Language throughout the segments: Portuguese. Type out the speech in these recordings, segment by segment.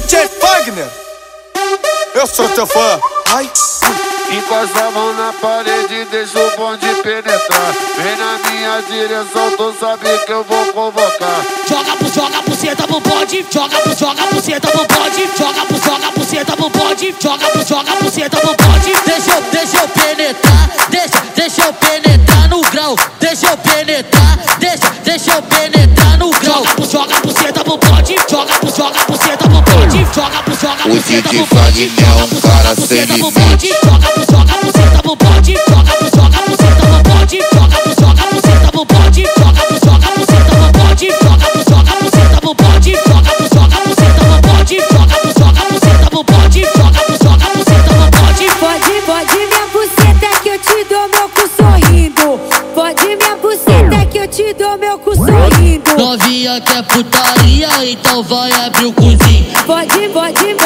DJ Fagner, eu sou teu fã. Ai, encosta a mão na parede, deixa o bonde penetrar. Vem na minha direção, tu sabe que eu vou convocar. Joga buceta pro bonde, joga buceta pro bonde, joga buceta pro bonde, joga buceta pro bonde. Deixa eu penetrar, deixa eu penetrar no grau. Deixa eu penetrar, deixa eu penetrar no grau. Joga buceta pro bonde, joga buceta pro bonde, joga buceta pro bonde. O DJ Fagner é um cara sem limite. Joga buceta pro bonde, joga buceta pro bonde, joga buceta pro bonde, joga buceta pro bonde, joga buceta pro bonde, joga buceta pro bonde, joga buceta pro bonde, joga buceta pro bonde. Pode minha buceta que eu te dou meu cu sorrindo. Pode minha buceta que eu te dou meu cu sorrindo. Novinha quer putaria, então vai abrir o cozinho. Pode minha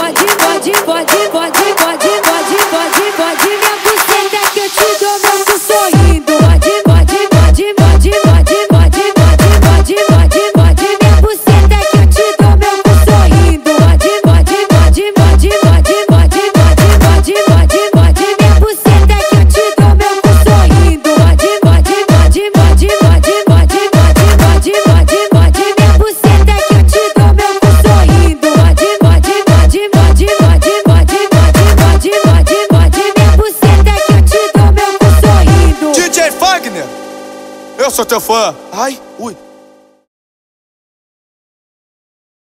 buceta que eu te dou meu cu sorrindo. Pode minha buceta que eu te dou meu cu sorrindo. Pode minha buceta que eu te dou meu cu sorrindo. DJ Fagner, eu sou teu fã. Ai, ui.